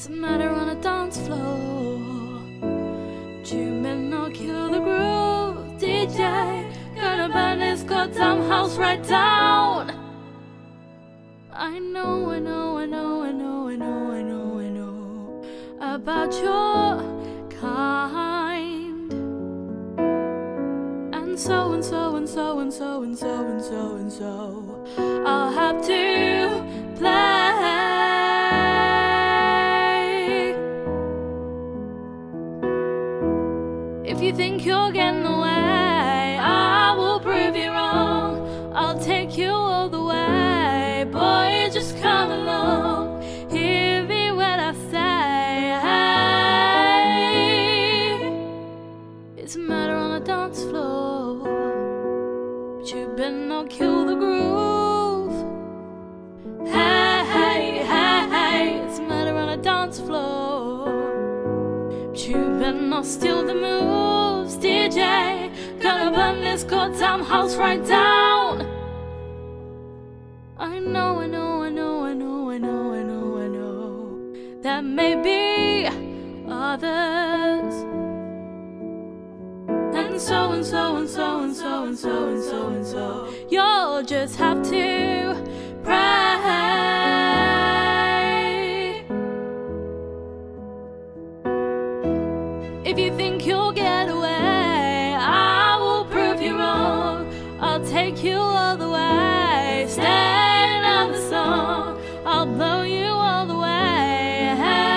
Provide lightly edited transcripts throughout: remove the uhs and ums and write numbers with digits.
It's a matter on a dance floor. You may not kill the groove, DJ. Gonna burn this goddamn house right down. I know, I know, I know, I know, I know, I know, I know about your kind. And so and so and so and so and so and so and so I'll have to play. If you think you're getting away, I will prove you wrong. I'll take you all the way. Boy, just come along. Hear me when I say, hey. It's a matter on the dance floor, but you better not kill the groove. Hey, hey, hey, hey. It's a matter on the dance floor, but you better not steal the moves, DJ. Gonna burn this goddamn house right down. I know, I know, I know, I know, I know, I know, I know that may be others. And so and so and so and so and so and so and so you'll just have to pray. If you think you'll get away, I will prove you wrong. I'll take you all the way. Stay another song, I'll blow you all the way.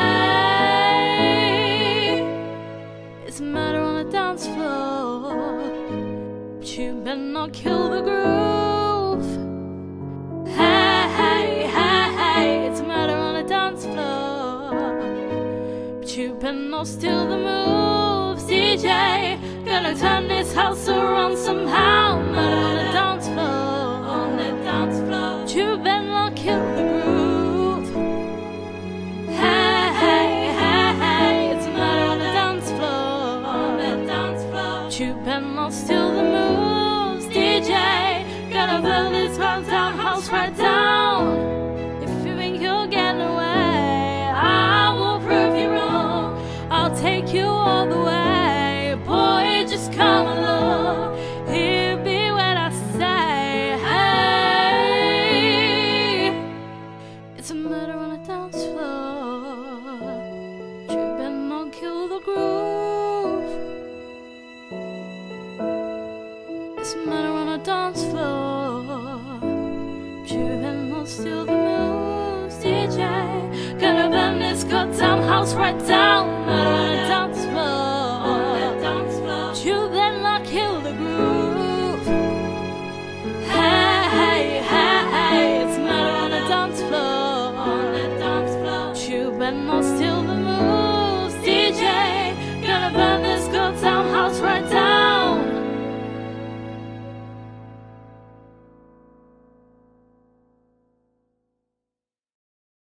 Hey, it's a matter on the dance floor, but you better not kill the groove. Hey, hey, hey, hey. It's a matter on the dance floor, but you better not steal the moves, DJ. Gonna turn this house around somehow. Matter on the dance floor, on the dance floor, but you better not kill the groove. Hey, hey, hey, hey. It's a matter on the dance floor, on the dance floor, but you better not steal the moves, DJ. Gonna burn this down house right down. If you think you're getting away, I will prove you wrong. I'll take you all the way. Boy, just come along. Hear me when I say, hey. It's a matter on a dance floor, but you better not kill the groove. It's a matter on a dance floor, but you better not steal the moves, DJ. Gonna burn this goddamn house right down.